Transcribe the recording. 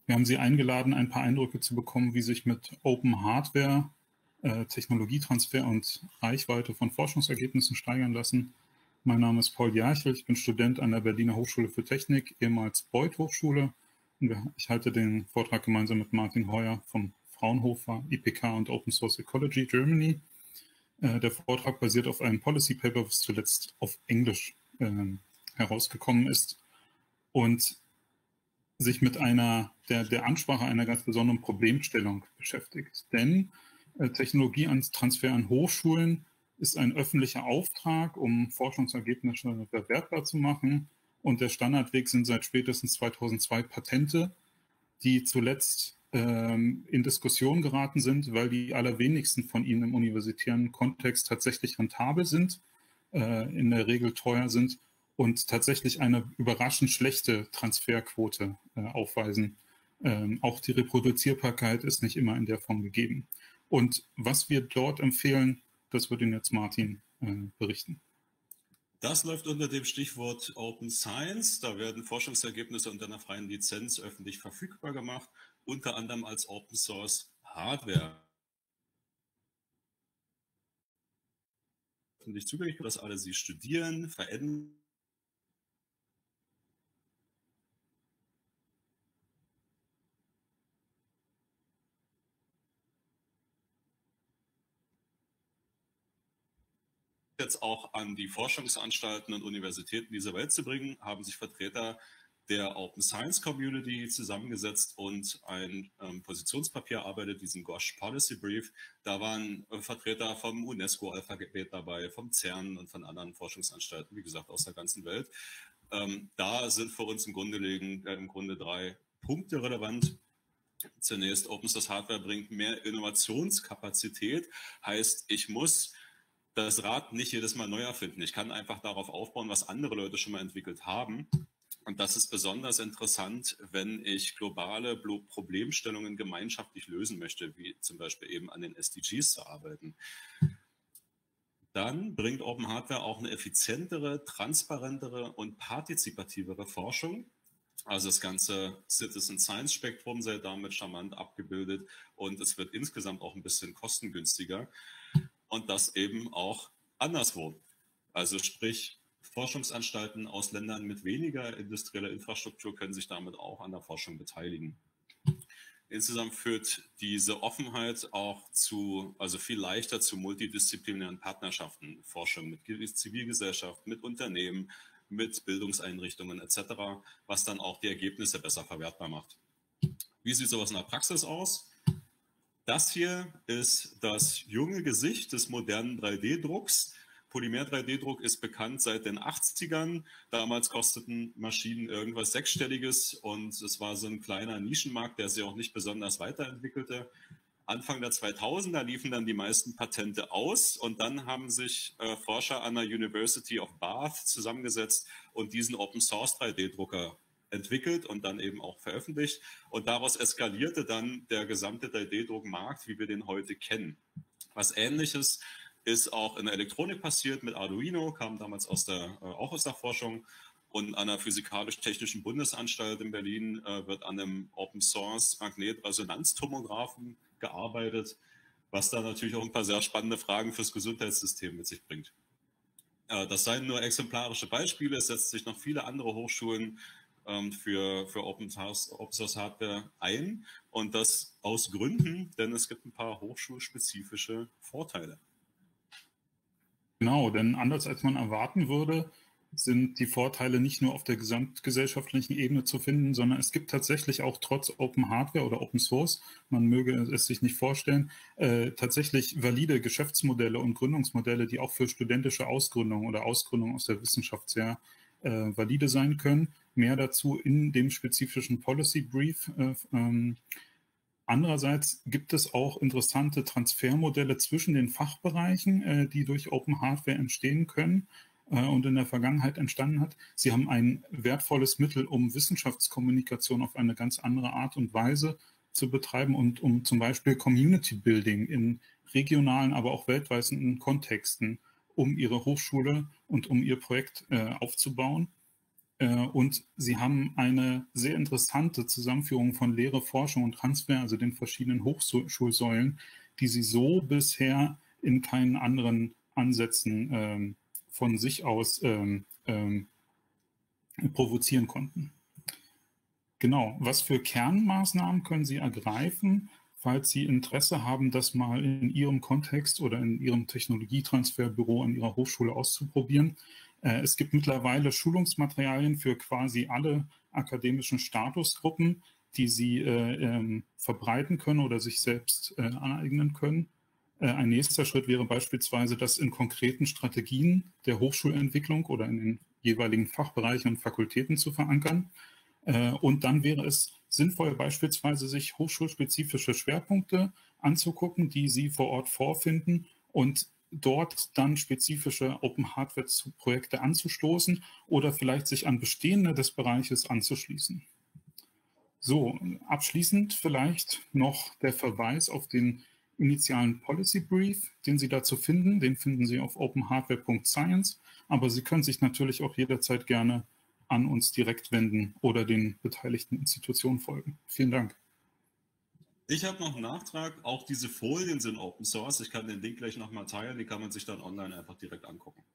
Wir haben Sie eingeladen, ein paar Eindrücke zu bekommen, wie sich mit Open Hardware Technologietransfer und Reichweite von Forschungsergebnissen steigern lassen. Mein Name ist Paul Jarchel, ich bin Student an der Berliner Hochschule für Technik, ehemals Beuth Hochschule. Und ich halte den Vortrag gemeinsam mit Martin Heuer vom Fraunhofer IPK und Open Source Ecology Germany. Der Vortrag basiert auf einem Policy Paper, was zuletzt auf Englisch herausgekommen ist und sich mit der Ansprache einer ganz besonderen Problemstellung beschäftigt. Denn Technologietransfer an Hochschulen ist ein öffentlicher Auftrag, um Forschungsergebnisse bewertbar zu machen. Und der Standardweg sind seit spätestens 2002 Patente, die zuletzt in Diskussion geraten sind, weil die allerwenigsten von ihnen im universitären Kontext tatsächlich rentabel sind, in der Regel teuer sind und tatsächlich eine überraschend schlechte Transferquote aufweisen. Auch die Reproduzierbarkeit ist nicht immer in der Form gegeben. Und was wir dort empfehlen, das wird Ihnen jetzt Martin berichten. Das läuft unter dem Stichwort Open Science. Da werden Forschungsergebnisse unter einer freien Lizenz öffentlich verfügbar gemacht, unter anderem als Open Source Hardware. Öffentlich zugänglich, dass alle sie studieren, verändern. Jetzt auch an die Forschungsanstalten und Universitäten dieser Welt zu bringen, haben sich Vertreter der Open Science Community zusammengesetzt und ein Positionspapier erarbeitet, diesen GOSH Policy Brief. Da waren Vertreter vom UNESCO-Alphabet dabei, vom CERN und von anderen Forschungsanstalten, wie gesagt, aus der ganzen Welt. Da sind für uns im Grunde 3 Punkte relevant. Zunächst, Open Source Hardware bringt mehr Innovationskapazität, heißt, ich muss das Rad nicht jedes Mal neu erfinden. Ich kann einfach darauf aufbauen, was andere Leute schon mal entwickelt haben. Und das ist besonders interessant, wenn ich globale Problemstellungen gemeinschaftlich lösen möchte, wie zum Beispiel eben an den SDGs zu arbeiten. Dann bringt Open Hardware auch eine effizientere, transparentere und partizipativere Forschung. Also das ganze Citizen Science Spektrum sei damit charmant abgebildet und es wird insgesamt auch ein bisschen kostengünstiger. Und das eben auch anderswo. Also sprich, Forschungsanstalten aus Ländern mit weniger industrieller Infrastruktur können sich damit auch an der Forschung beteiligen. Insgesamt führt diese Offenheit auch viel leichter zu multidisziplinären Partnerschaften, Forschung mit Zivilgesellschaft, mit Unternehmen, mit Bildungseinrichtungen etc., was dann auch die Ergebnisse besser verwertbar macht. Wie sieht sowas in der Praxis aus? Das hier ist das junge Gesicht des modernen 3D-Drucks. Polymer-3D-Druck ist bekannt seit den 80ern. Damals kosteten Maschinen irgendwas Sechsstelliges und es war so ein kleiner Nischenmarkt, der sich auch nicht besonders weiterentwickelte. Anfang der 2000er liefen dann die meisten Patente aus und dann haben sich Forscher an der University of Bath zusammengesetzt und diesen Open-Source 3D-Drucker entwickelt und dann eben auch veröffentlicht. Und daraus eskalierte dann der gesamte 3D-Druckmarkt, wie wir den heute kennen. Was Ähnliches ist auch in der Elektronik passiert mit Arduino, kam damals auch aus der Forschung. Und an der Physikalisch-Technischen Bundesanstalt in Berlin wird an einem Open-Source Magnetresonanztomographen gearbeitet, was da natürlich auch ein paar sehr spannende Fragen fürs Gesundheitssystem mit sich bringt. Das seien nur exemplarische Beispiele. Es setzen sich noch viele andere Hochschulen für Open Source Hardware ein und das aus Gründen, denn es gibt ein paar hochschulspezifische Vorteile. Genau, denn anders als man erwarten würde, sind die Vorteile nicht nur auf der gesamtgesellschaftlichen Ebene zu finden, sondern es gibt tatsächlich auch trotz Open Hardware oder Open Source, man möge es sich nicht vorstellen, tatsächlich valide Geschäftsmodelle und Gründungsmodelle, die auch für studentische Ausgründung oder Ausgründung aus der Wissenschaft sehr valide sein können. Mehr dazu in dem spezifischen Policy Brief. Andererseits gibt es auch interessante Transfermodelle zwischen den Fachbereichen, die durch Open Hardware entstehen können und in der Vergangenheit entstanden hat. Sie haben ein wertvolles Mittel, um Wissenschaftskommunikation auf eine ganz andere Art und Weise zu betreiben und um zum Beispiel Community Building in regionalen, aber auch weltweiten Kontexten, um ihre Hochschule und um ihr Projekt aufzubauen. Und sie haben eine sehr interessante Zusammenführung von Lehre, Forschung und Transfer, also den verschiedenen Hochschulsäulen, die sie so bisher in keinen anderen Ansätzen von sich aus provozieren konnten. Genau, was für Kernmaßnahmen können Sie ergreifen, falls Sie Interesse haben, das mal in Ihrem Kontext oder in Ihrem Technologietransferbüro an Ihrer Hochschule auszuprobieren? Es gibt mittlerweile Schulungsmaterialien für quasi alle akademischen Statusgruppen, die Sie verbreiten können oder sich selbst aneignen können. Ein nächster Schritt wäre beispielsweise, das in konkreten Strategien der Hochschulentwicklung oder in den jeweiligen Fachbereichen und Fakultäten zu verankern. Und dann wäre es sinnvoll, beispielsweise sich hochschulspezifische Schwerpunkte anzugucken, die Sie vor Ort vorfinden und dort dann spezifische Open-Hardware-Projekte anzustoßen oder vielleicht sich an bestehende des Bereiches anzuschließen. So, abschließend vielleicht noch der Verweis auf den initialen Policy Brief, den Sie dazu finden. Den finden Sie auf openhardware.science, aber Sie können sich natürlich auch jederzeit gerne an uns direkt wenden oder den beteiligten Institutionen folgen. Vielen Dank. Ich habe noch einen Nachtrag. Auch diese Folien sind Open Source. Ich kann den Link gleich nochmal teilen. Die kann man sich dann online einfach direkt angucken.